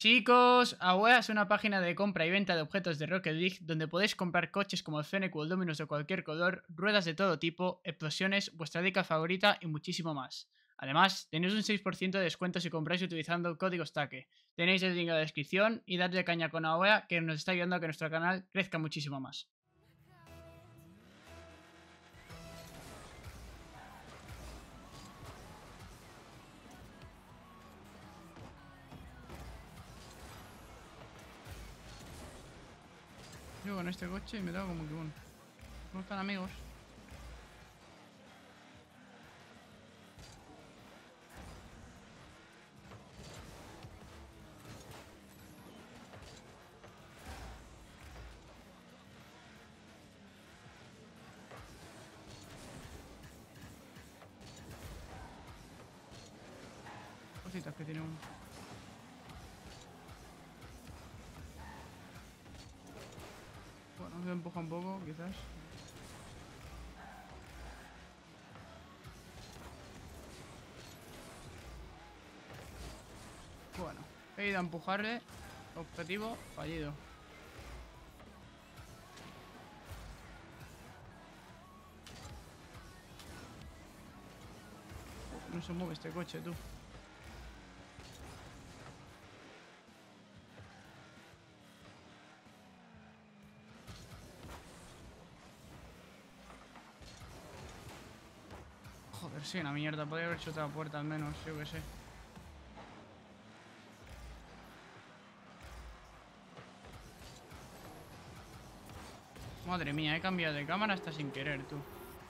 Chicos, Awea es una página de compra y venta de objetos de Rocket League donde podéis comprar coches como el Fennec o el Dominus de cualquier color, ruedas de todo tipo, explosiones, vuestra dica favorita y muchísimo más. Además, tenéis un 6% de descuento si compráis utilizando el código STAKE. Tenéis el link en la descripción y dadle caña con Awea que nos está ayudando a que nuestro canal crezca muchísimo más. Yo con este coche me da como que bueno. ¿Cómo están, amigos? Cositas que tiene uno. Bueno, se empuja un poco, quizás. Bueno, he ido a empujarle. Objetivo fallido. No se mueve este coche, tú. Joder, sí, una mierda. Podría haber hecho otra puerta al menos, yo que sé. Madre mía, he cambiado de cámara hasta sin querer, tú.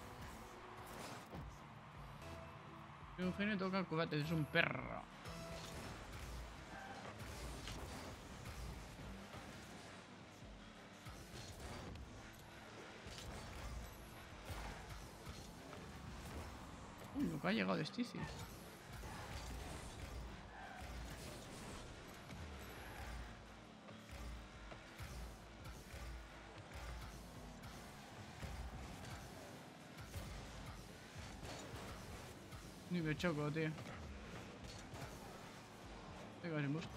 Eugenio toca cubate, es un perro. Uy, lo que ha llegado de Stici. Ni me choco, tío. Tengo sin bus.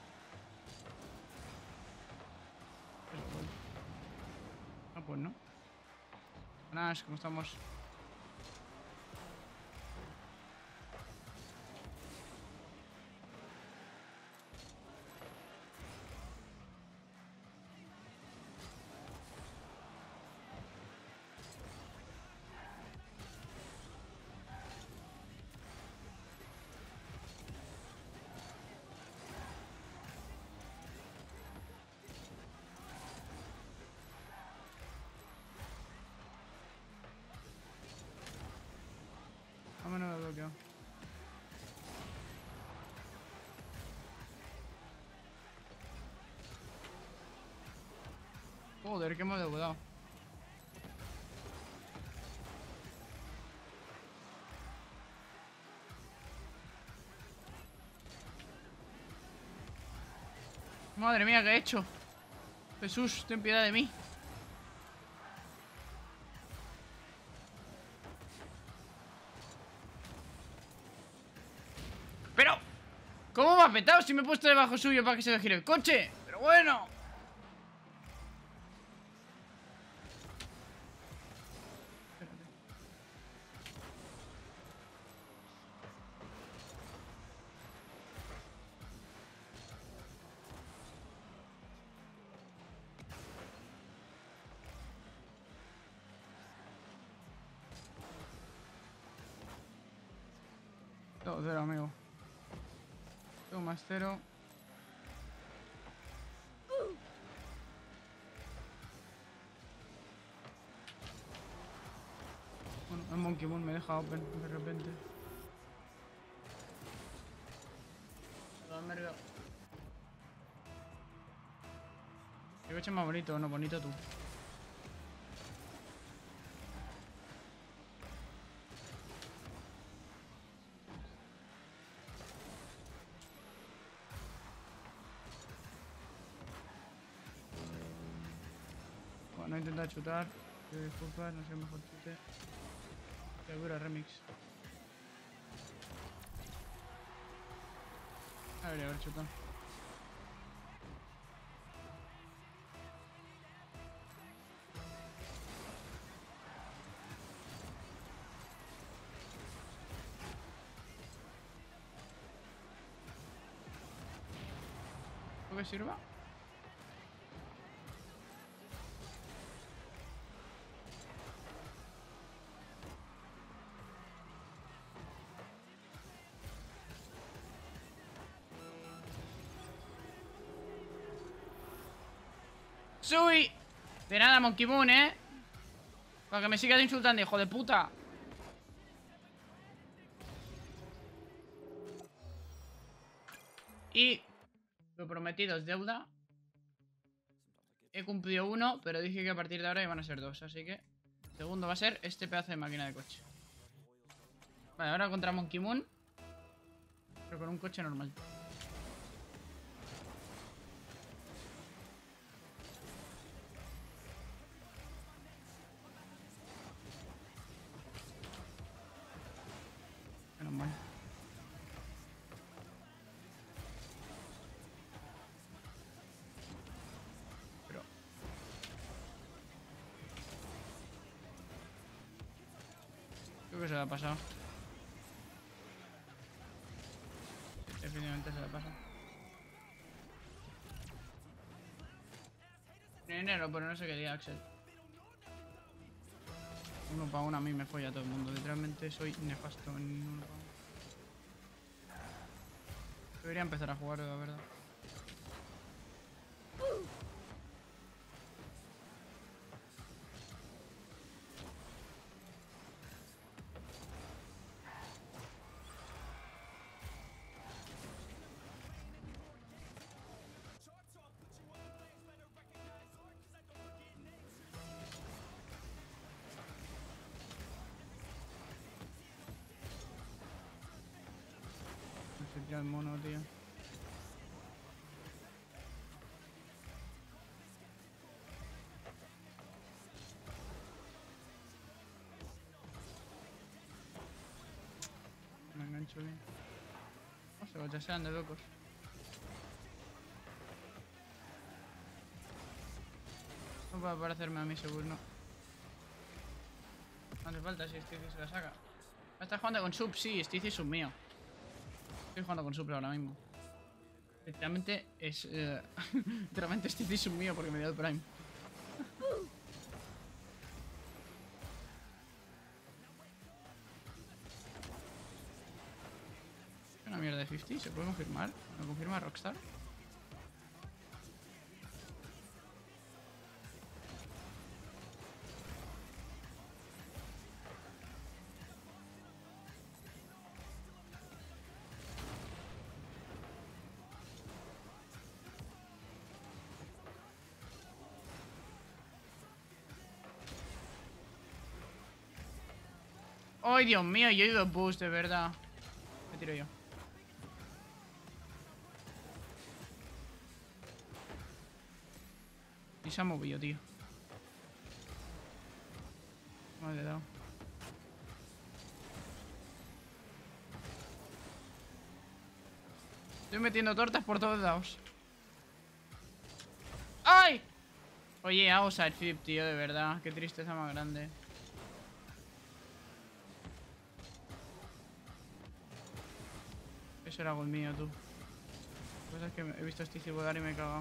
Ah, pues no. Buenas, ¿cómo estamos? Vámonos de bloqueo. Joder, que hemos debutado. Madre mía, ¿qué he hecho? Jesús, ten piedad de mí. Pero, ¿cómo me ha petado si me he puesto debajo suyo para que se le gire el coche? Pero bueno. Todo cero, amigo. Todo más cero. Bueno, el Monkey Moon me deja open de repente. ¿Qué coche más bonito? No, bonito tú. Bueno, intenta chutar. Disculpa, no sé el mejor chute. Que dura remix. Debería haber chutado. ¿Tú que sirva? ¡Sui! De nada, Monkey Moon, Para que me sigas insultando, hijo de puta. Y lo prometido es deuda. He cumplido uno, pero dije que a partir de ahora iban a ser dos. Así que el segundo va a ser este pedazo de máquina de coche. Vale, ahora contra Monkey Moon, pero con un coche normal. Menos mal. Pero... creo que se le ha pasado. Definitivamente se le ha pasado. Dinero, pero no sé qué día, Axel. Uno para uno a mí me folla todo el mundo. Literalmente soy nefasto en uno para uno. Debería empezar a jugar, la verdad. No sé tirar el mono, tío. Me engancho bien. No sé, ya sean de locos. No puede parecerme a mí, seguro, no. No hace falta si Stizy se la saca. ¿Estás jugando con sub? Sí, Stizy es un mío. Estoy jugando con sub ahora mismo. Literalmente es... literalmente Stizy es un mío porque me dio el Prime. Es una mierda de 50, ¿se puede confirmar? ¿Lo confirma Rockstar? ¡Ay, Dios mío! Yo he ido boost, de verdad. Me tiro yo. Y se ha movido, tío. No le he dado. Estoy metiendo tortas por todos lados. ¡Ay! Oye, outside flip, tío, de verdad. Qué tristeza más grande. Eso era gol mío, tú. La cosa es que he visto a Stizy volar y me he cagado.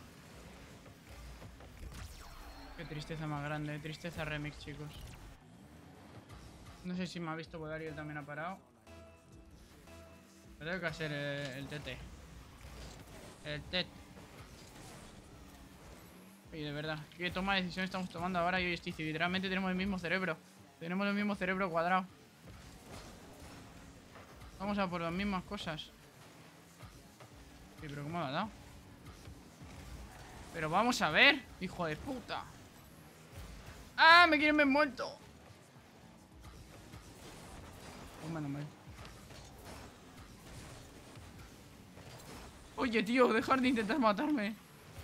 Qué tristeza más grande. Tristeza remix, chicos. No sé si me ha visto volar y él también ha parado. Pero tengo que hacer el TT. El TT. Oye, de verdad. ¿Qué toma de decisión estamos tomando ahora yo y Stizy? Literalmente tenemos el mismo cerebro. Tenemos el mismo cerebro cuadrado. Vamos a por las mismas cosas. Sí, pero ¿cómo lo ha dado? Pero vamos a ver, hijo de puta. ¡Ah! Me quieren ver muerto. Oh, menos mal. Oye, tío, dejar de intentar matarme.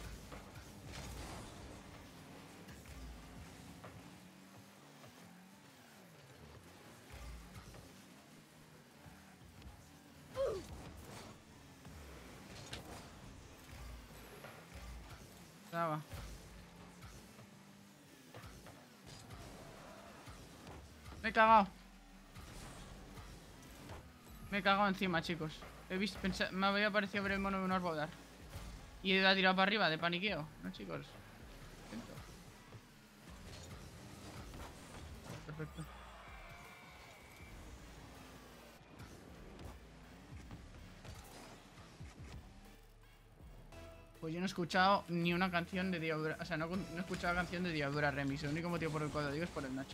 Estaba. Me he cagado. Me he cagado encima, chicos. He visto, me había parecido ver el mono de un arbodar. Y la ha tirado para arriba de paniqueo, ¿no, chicos? Atento. Perfecto. Pues yo no he escuchado ni una canción de Diablo. O sea, no he escuchado la canción de Diablo Remix. El único motivo por el cual lo digo es por el Nacho.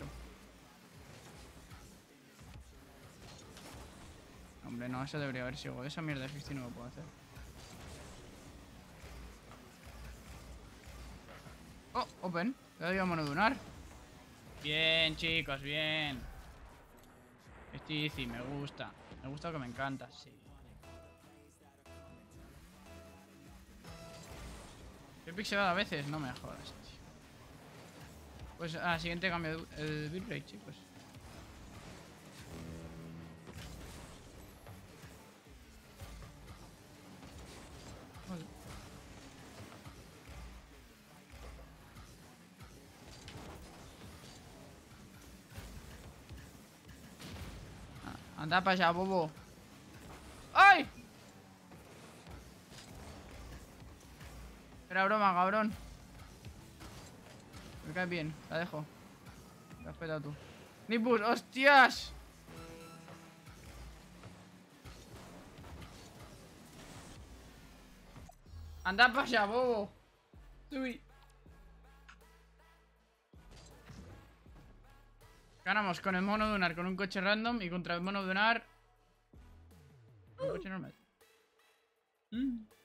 Hombre, no, eso debería haber sido. Esa mierda de 50 no lo puedo hacer. Oh, open. Le doy a monodunar. Bien, chicos, bien. Estoy easy, me gusta. Me gusta que me encanta, sí. He pixelado a veces, no me jodas, tío. Pues a la siguiente cambio el bitrate, chicos. Vale. Anda para allá, bobo. ¡Ay! Era broma, cabrón. Me cae bien, la dejo. Te has petado tú. ¡Nipus! ¡Hostias! Anda para allá, bobo. Uy. Ganamos con el mono dunar con un coche random y contra el mono dunar un coche normal.